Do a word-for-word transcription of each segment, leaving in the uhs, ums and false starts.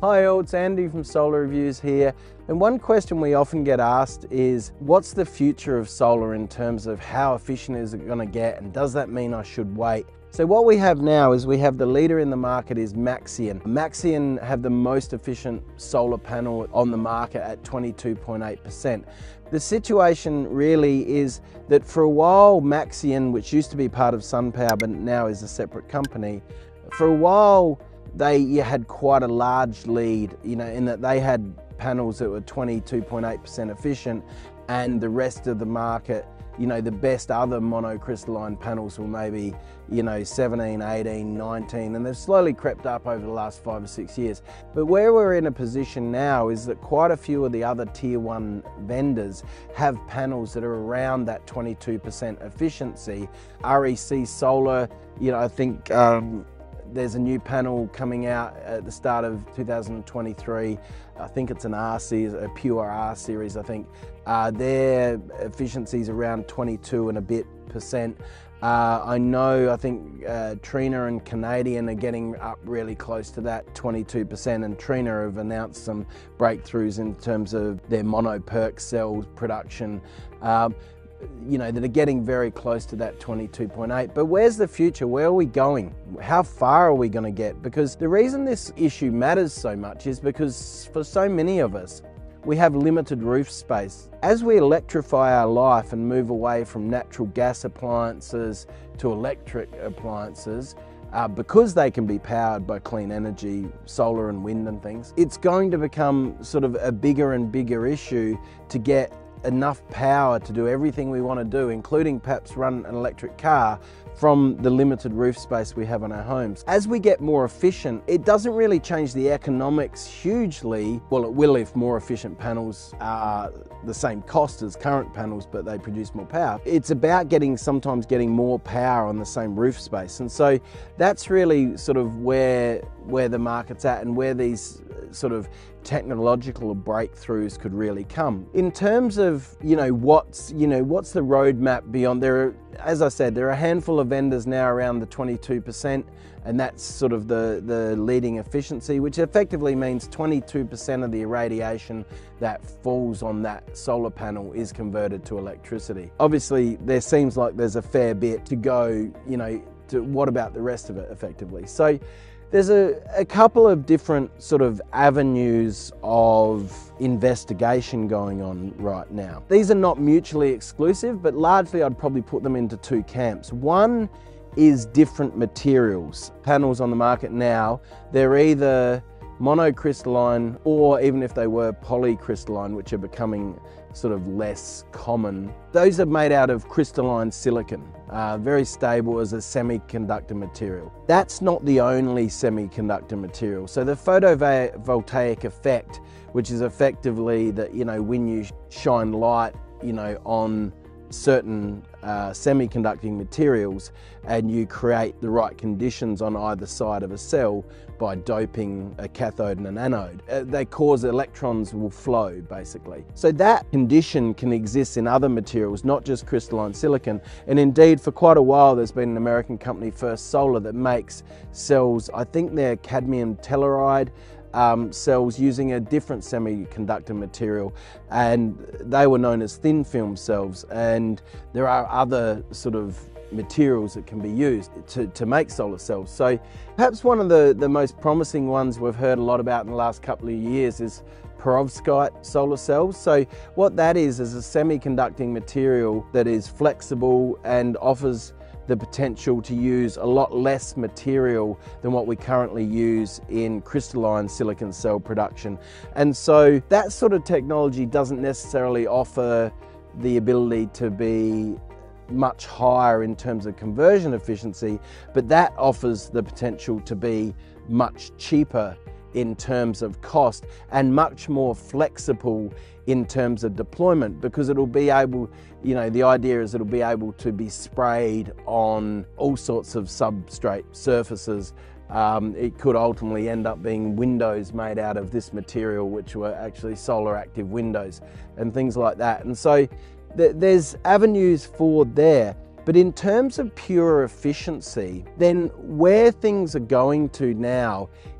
Hi all, it's Andy from Solar Reviews here, and one question we often get asked is what's the future of solar in terms of how efficient is it going to get, and does that mean I should wait? So what we have now is we have the leader in the market is Maxeon. Maxeon have the most efficient solar panel on the market at twenty-two point eight percent. The situation really is that for a while Maxeon, which used to be part of SunPower but now is a separate company, for a while they you had quite a large lead, you know, in that they had panels that were twenty-two point eight percent efficient, and the rest of the market, you know, the best other monocrystalline panels were maybe, you know, seventeen, eighteen, nineteen, and they've slowly crept up over the last five or six years. But where we're in a position now is that quite a few of the other tier one vendors have panels that are around that twenty-two percent efficiency. R E C Solar, you know, I think um, there's a new panel coming out at the start of two thousand twenty-three. I think it's an R series, a pure R series, I think. Uh, their efficiency is around twenty-two and a bit percent. Uh, I know, I think uh, Trina and Canadian are getting up really close to that twenty-two percent, and Trina have announced some breakthroughs in terms of their mono PERC cell production. Um, you know, that are getting very close to that twenty-two point eight. But where's the future? Where are we going? How far are we going to get? Because the reason this issue matters so much is because for so many of us, we have limited roof space. As we electrify our life and move away from natural gas appliances to electric appliances, uh, because they can be powered by clean energy, solar and wind and things, it's going to become sort of a bigger and bigger issue to get enough power to do everything we want to do, including perhaps run an electric car, from the limited roof space we have on our homes. As we get more efficient, it doesn't really change the economics hugely. Well, it will if more efficient panels are the same cost as current panels, but they produce more power. It's about getting, sometimes getting more power on the same roof space. And so that's really sort of where, where the market's at, and where these sort of technological breakthroughs could really come. In terms of, you know, what's, you know, what's the roadmap beyond, there are, as I said, there are a handful of vendors now around the twenty-two percent, and that's sort of the, the leading efficiency, which effectively means twenty-two percent of the irradiation that falls on that solar panel is converted to electricity. Obviously, there seems like there's a fair bit to go, you know, to what about the rest of it effectively. So there's a, a couple of different sort of avenues of investigation going on right now. These are not mutually exclusive, but largely I'd probably put them into two camps. One is different materials. Panels on the market now, they're either monocrystalline, or even if they were polycrystalline, which are becoming sort of less common. Those are made out of crystalline silicon, uh, very stable as a semiconductor material. That's not the only semiconductor material. So the photovoltaic effect, which is effectively that, you know, when you shine light, you know, on certain uh, semiconducting materials and you create the right conditions on either side of a cell by doping a cathode and an anode, uh, they cause electrons will flow basically. So that condition can exist in other materials, not just crystalline silicon. And indeed for quite a while there's been an American company, First Solar, that makes cells, I think they're cadmium telluride, Um, cells using a different semiconductor material, and they were known as thin film cells, and there are other sort of materials that can be used to, to make solar cells. So perhaps one of the, the most promising ones we've heard a lot about in the last couple of years is perovskite solar cells. So what that is is a semiconducting material that is flexible and offers the potential to use a lot less material than what we currently use in crystalline silicon cell production. And so that sort of technology doesn't necessarily offer the ability to be much higher in terms of conversion efficiency, but that offers the potential to be much cheaper in terms of cost and much more flexible in terms of deployment, because it'll be able, you know, the idea is it'll be able to be sprayed on all sorts of substrate surfaces. Um, it could ultimately end up being windows made out of this material, which were actually solar active windows and things like that. And so th there's avenues for there. But in terms of pure efficiency, then where things are going to now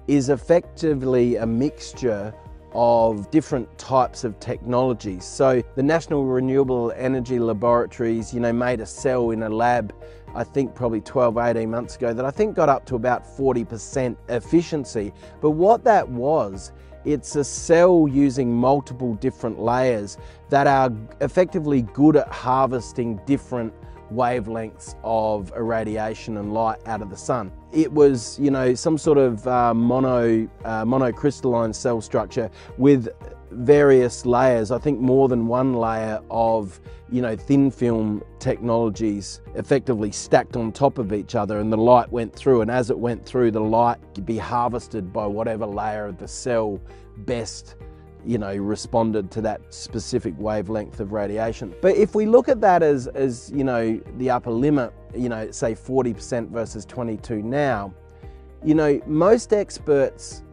is effectively a mixture of different types of technologies. So the National Renewable Energy Laboratories, you know, made a cell in a lab, I think probably twelve, eighteen months ago, that I think got up to about forty percent efficiency. But what that was, it's a cell using multiple different layers that are effectively good at harvesting different wavelengths of irradiation and light out of the sun. It was, you know, some sort of uh, mono, uh, monocrystalline cell structure with various layers, I think more than one layer of, you know, thin film technologies effectively stacked on top of each other, and the light went through, and as it went through, the light could be harvested by whatever layer of the cell best, you know, responded to that specific wavelength of radiation. But if we look at that as, as you know, the upper limit, you know, say forty percent versus twenty-two now, you know, most experts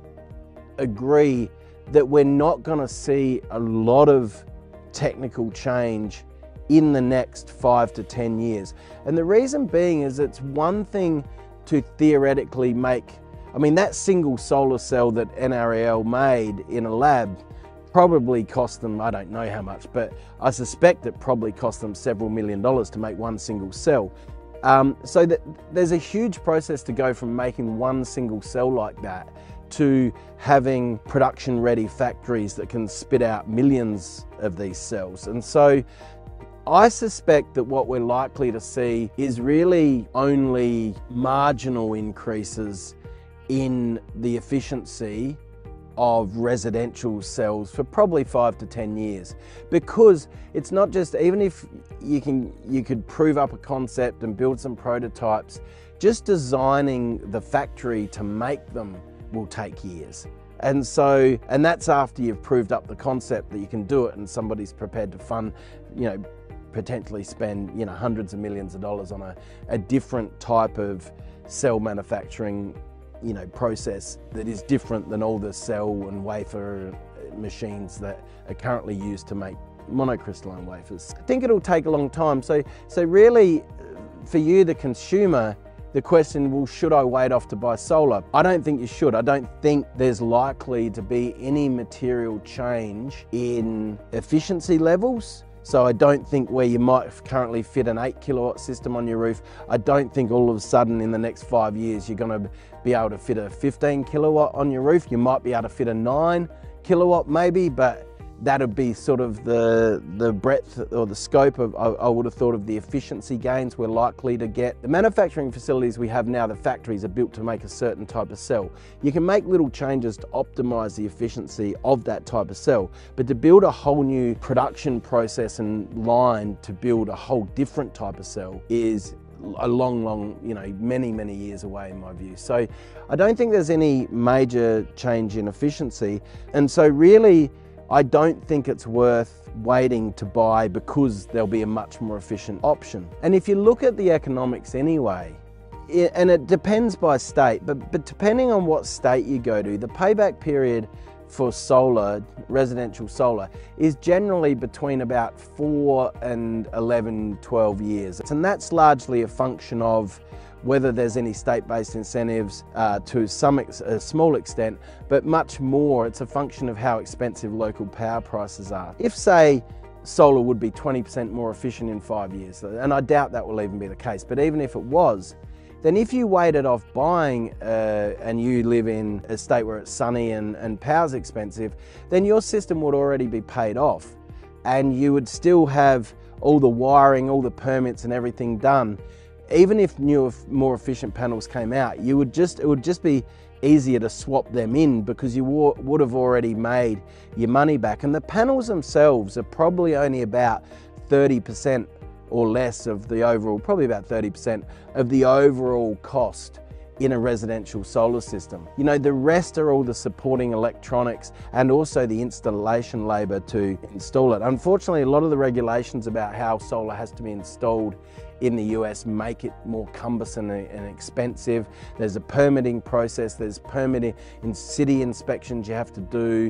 agree that we're not going to see a lot of technical change in the next five to ten years. And the reason being is it's one thing to theoretically make, I mean, that single solar cell that N R E L made in a lab probably cost them, I don't know how much, but I suspect it probably cost them several million dollars to make one single cell. Um, so that there's a huge process to go from making one single cell like that to having production ready factories that can spit out millions of these cells. And so I suspect that what we're likely to see is really only marginal increases in the efficiency of residential cells for probably five to ten years, because it's not just, even if you can you could prove up a concept and build some prototypes, just designing the factory to make them will take years. And so, and that's after you've proved up the concept that you can do it and somebody's prepared to fund, you know, potentially spend, you know, hundreds of millions of dollars on a, a different type of cell manufacturing, you know, process that is different than all the cell and wafer machines that are currently used to make monocrystalline wafers. I think it'll take a long time. So, so really, for you, the consumer, the question, well, should I wait off to buy solar? I don't think you should. I don't think there's likely to be any material change in efficiency levels. So I don't think where you might currently fit an eight kilowatt system on your roof, I don't think all of a sudden in the next five years you're going to be able to fit a fifteen kilowatt on your roof. You might be able to fit a nine kilowatt maybe, but that'd be sort of the, the breadth or the scope of, I, I would have thought, of the efficiency gains we're likely to get. The manufacturing facilities we have now, the factories, are built to make a certain type of cell. You can make little changes to optimize the efficiency of that type of cell, but to build a whole new production process and line to build a whole different type of cell is a long, long, you know, many, many years away in my view. So I don't think there's any major change in efficiency. And so really, I don't think it's worth waiting to buy because there'll be a much more efficient option. And if you look at the economics anyway, it, and it depends by state, but, but depending on what state you go to, the payback period for solar, residential solar, is generally between about four and eleven, twelve years. And that's largely a function of whether there's any state-based incentives uh, to some ex a small extent, but much more it's a function of how expensive local power prices are. If, say, solar would be twenty percent more efficient in five years, and I doubt that will even be the case, but even if it was, then if you waited off buying uh, and you live in a state where it's sunny and, and power's expensive, then your system would already be paid off, and you would still have all the wiring, all the permits and everything done. Even if newer, more efficient panels came out, you would just, it would just be easier to swap them in because you would have already made your money back. And the panels themselves are probably only about thirty percent or less of the overall, probably about thirty percent of the overall cost in a residential solar system. You know, the rest are all the supporting electronics and also the installation labor to install it. Unfortunately, a lot of the regulations about how solar has to be installed in the U S make it more cumbersome and expensive. There's a permitting process, there's permitting in city inspections you have to do.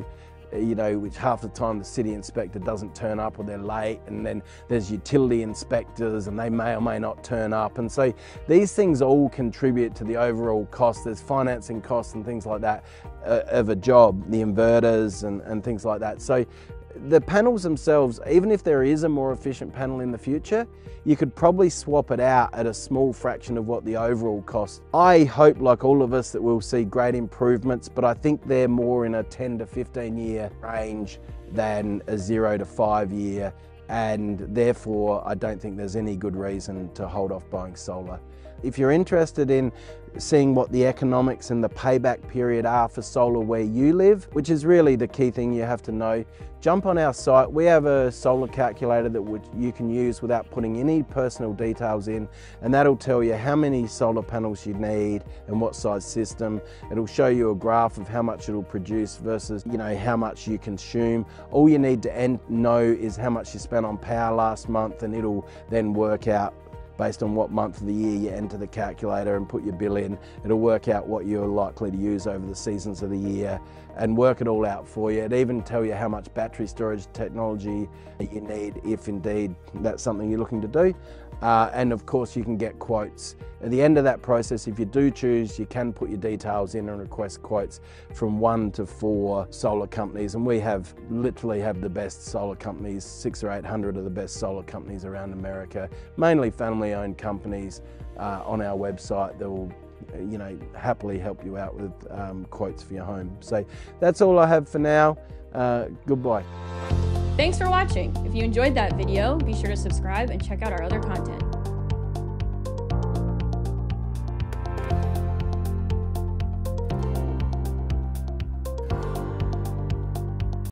you know, which half the time the city inspector doesn't turn up or they're late, and then there's utility inspectors and they may or may not turn up. And so these things all contribute to the overall cost. There's financing costs and things like that uh, of a job, the inverters and, and things like that. So the panels themselves, even if there is a more efficient panel in the future, you could probably swap it out at a small fraction of what the overall cost. I hope, like all of us, that we'll see great improvements, but I think they're more in a ten to fifteen year range than a zero to five year, and therefore I don't think there's any good reason to hold off buying solar. If you're interested in seeing what the economics and the payback period are for solar where you live, which is really the key thing you have to know, jump on our site. We have a solar calculator that you can use without putting any personal details in, and that'll tell you how many solar panels you need and what size system. It'll show you a graph of how much it'll produce versus, you know, how much you consume. All you need to know is how much you spent on power last month, and it'll then work out based on what month of the year you enter the calculator and put your bill in. It'll work out what you're likely to use over the seasons of the year and work it all out for you. It even tell you how much battery storage technology you need, if indeed that's something you're looking to do. Uh, and of course you can get quotes. At the end of that process, if you do choose, you can put your details in and request quotes from one to four solar companies. And we have literally have the best solar companies, six or eight hundred of the best solar companies around America, mainly family owned companies uh, on our website that will, you know, happily help you out with um, quotes for your home. So that's all I have for now. Uh, goodbye. Thanks for watching. If you enjoyed that video, be sure to subscribe and check out our other content.